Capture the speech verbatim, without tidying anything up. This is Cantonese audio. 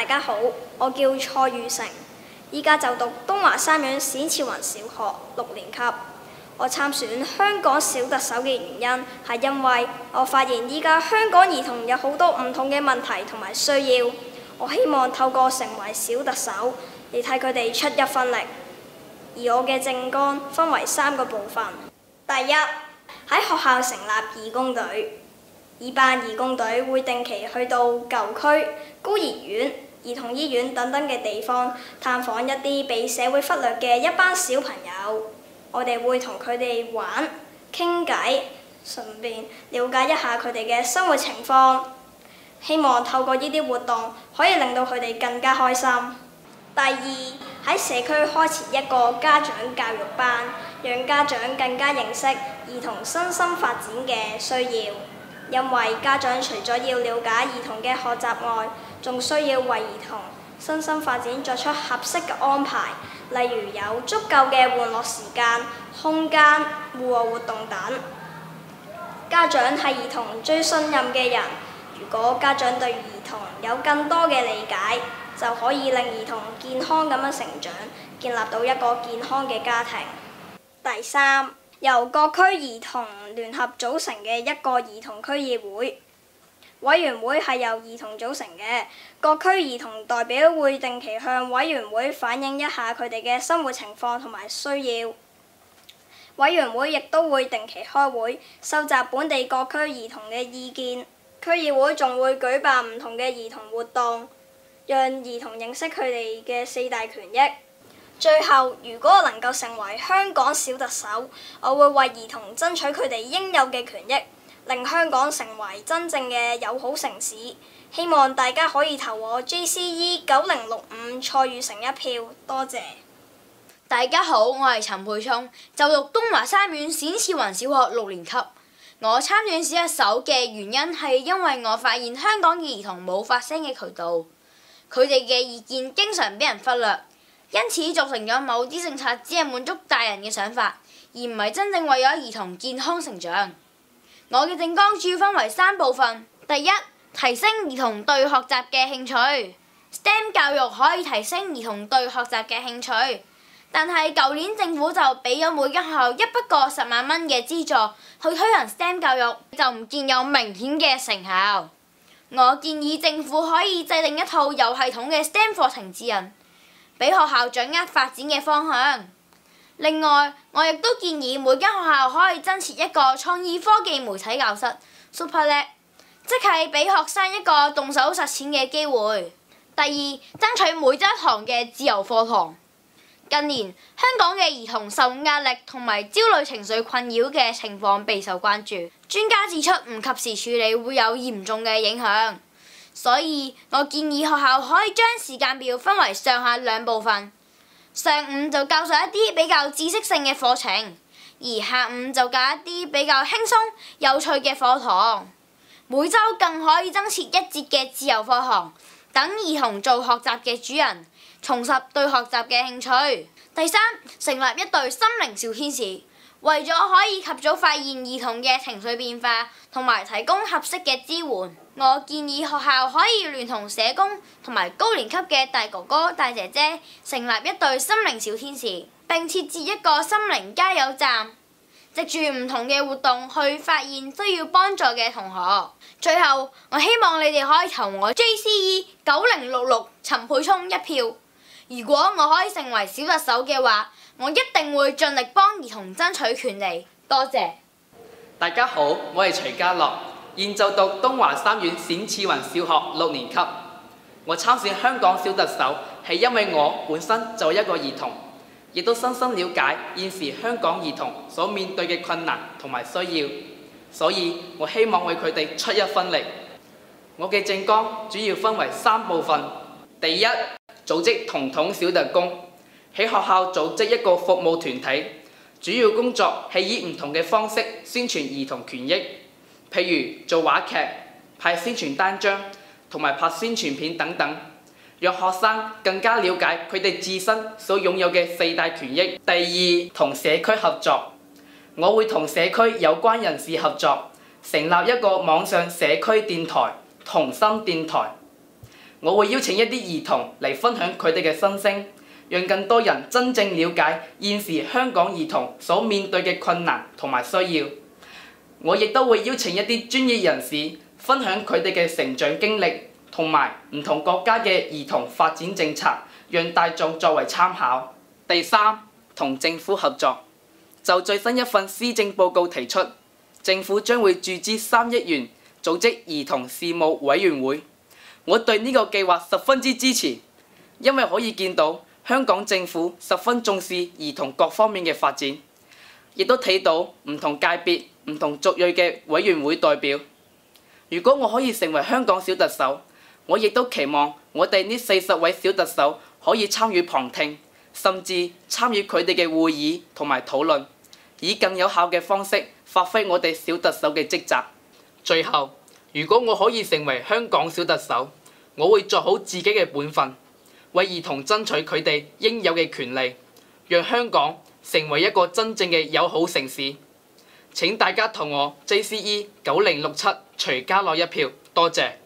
大家好，我叫蔡宇成，依家就讀東華三院冼次雲小學六年級。我參選香港小特首嘅原因係因為我發現依家香港兒童有好多唔同嘅問題同埋需要，我希望透過成為小特首嚟替佢哋出一分力。而我嘅政綱分為三個部分。第一，喺學校成立義工隊。呢班義工隊會定期去到舊區、孤兒院、兒童醫院等等嘅地方，探訪一啲被社會忽略嘅一班小朋友。我哋會同佢哋玩、傾偈，順便了解一下佢哋嘅生活情況。希望透過呢啲活動，可以令到佢哋更加開心。第二，喺社區開設一個家長教育班，讓家長更加認識兒童身心發展嘅需要。因為家長除咗要了解兒童嘅學習外，仲需要為兒童身心發展作出合適嘅安排，例如有足夠嘅玩樂時間、空間、戶外活動等。家長係兒童最信任嘅人，如果家長對兒童有更多嘅理解，就可以令兒童健康咁樣成長，建立到一個健康嘅家庭。第三，由各區兒童聯合組成嘅一個兒童區議會，委員會係由兒童組成嘅，各區兒童代表會定期向委員會反映一下佢哋嘅生活情況同埋需要。委員會亦都會定期開會，收集本地各區兒童嘅意見。區議會仲會舉辦唔同嘅兒童活動，讓兒童認識佢哋嘅四大權益。最後，如果我能夠成為香港小特首，我會為兒童爭取佢哋應有嘅權益，令香港成為真正嘅友好城市。希望大家可以投我 J C E 九零六五蔡宇成一票，多謝。 大家好，我係陳佩聰，就讀東華三院冼次雲小學六年級。我參選小特首嘅原因係因為我發現香港嘅兒童冇發聲嘅渠道，佢哋嘅意見經常俾人忽略。因此造成咗某啲政策只係滿足大人嘅想法，而唔係真正為咗兒童健康成長。我嘅政綱主要分為三部分。第一，提升兒童對學習嘅興趣。S T E M 教育可以提升兒童對學習嘅興趣，但係舊年政府就俾咗每間學校一筆過十萬蚊嘅資助去推行 S T E M 教育，就唔見有明顯嘅成效。我建議政府可以制定一套有系統嘅 S T E M 課程指引，俾學校掌握發展嘅方向。另外，我亦都建議每間學校可以增設一個創意科技媒體教室 Super Lab， 即係俾學生一個動手實踐嘅機會。第二，爭取每週一堂嘅自由課堂。近年香港嘅兒童受壓力同埋焦慮情緒困擾嘅情況備受關注，專家指出唔及時處理會有嚴重嘅影響。所以我建議學校可以將時間表分為上下兩部分，上午就教授一啲比較知識性嘅課程，而下午就教一啲比較輕鬆有趣嘅課堂。每週更可以增設一節嘅自由課堂，等兒童做學習嘅主人，重拾對學習嘅興趣。第三，成立一隊心靈小天使，為咗可以及早發現兒童嘅情緒變化，同埋提供合適嘅支援，我建議學校可以聯同社工同埋高年級嘅大哥哥大姐姐，成立一隊心靈小天使，並設置一個心靈加油站，藉住唔同嘅活動去發現需要幫助嘅同學。最後，我希望你哋可以投我 J C E 九零六六陳佩聰一票。如果我可以成為小特首嘅話，我一定會盡力幫兒童爭取權利。多謝。 大家好，我係徐家樂，現就讀東華三院冼次雲小學六年級。我參選香港小特首係因為我本身就係一個兒童，亦都深深了解現時香港兒童所面對嘅困難同埋需要，所以我希望為佢哋出一分力。我嘅政綱主要分為三部分。第一，組織童統小特工，喺學校組織一個服務團體，主要工作係以唔同嘅方式宣傳兒童權益，譬如做話劇、派宣傳單張同埋拍宣傳片等等，讓學生更加了解佢哋自身所擁有嘅四大權益。第二，同社區合作，我會同社區有關人士合作，成立一個網上社區電台——童心電台。 我會邀請一啲兒童嚟分享佢哋嘅心聲，讓更多人真正了解現時香港兒童所面對嘅困難同埋需要。我亦都會邀請一啲專業人士分享佢哋嘅成長經歷，同埋唔同國家嘅兒童發展政策，讓大眾作為參考。第三，同政府合作。就最新一份施政報告提出，政府將會注資三億元組織兒童事務委員會。我對呢個計劃十分之支持，因為可以見到香港政府十分重視兒童各方面嘅發展，亦都睇到唔同界別、唔同族裔嘅委員會代表。如果我可以成為香港小特首，我亦都期望我哋呢四十位小特首可以參與旁聽，甚至參與佢哋嘅會議同埋討論，以更有效嘅方式發揮我哋小特首嘅職責。最後，如果我可以成為香港小特首，我會做好自己嘅本分，為兒童爭取佢哋應有嘅權利，讓香港成為一個真正嘅友好城市。請大家同我 J C E 九零六七徐家樂一票，多謝。